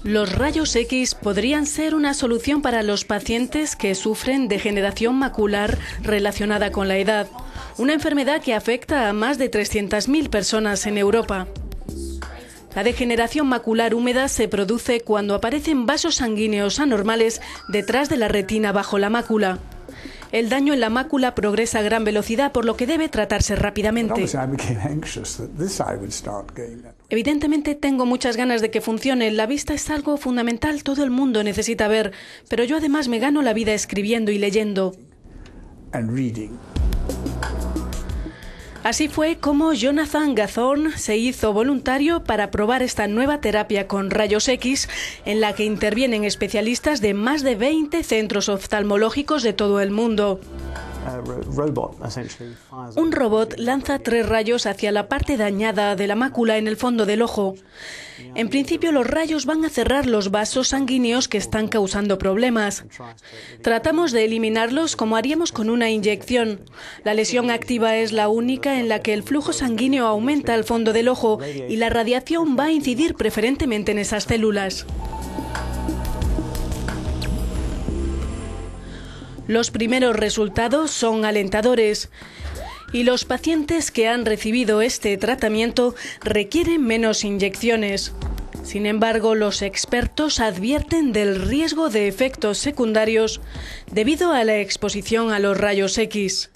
Los rayos X podrían ser una solución para los pacientes que sufren degeneración macular relacionada con la edad, una enfermedad que afecta a más de 300.000 personas en Europa. La degeneración macular húmeda se produce cuando aparecen vasos sanguíneos anormales detrás de la retina bajo la mácula. El daño en la mácula progresa a gran velocidad, por lo que debe tratarse rápidamente. Evidentemente tengo muchas ganas de que funcione. La vista es algo fundamental, todo el mundo necesita ver, pero yo además me gano la vida escribiendo y leyendo. Así fue como Jonathan Gathorne se hizo voluntario para probar esta nueva terapia con rayos X, en la que intervienen especialistas de más de 20 centros oftalmológicos de todo el mundo. Un robot lanza 3 rayos hacia la parte dañada de la mácula en el fondo del ojo. En principio, los rayos van a cerrar los vasos sanguíneos que están causando problemas. Tratamos de eliminarlos como haríamos con una inyección. La lesión activa es la única en la que el flujo sanguíneo aumenta al fondo del ojo y la radiación va a incidir preferentemente en esas células. Los primeros resultados son alentadores y los pacientes que han recibido este tratamiento requieren menos inyecciones. Sin embargo, los expertos advierten del riesgo de efectos secundarios debido a la exposición a los rayos X.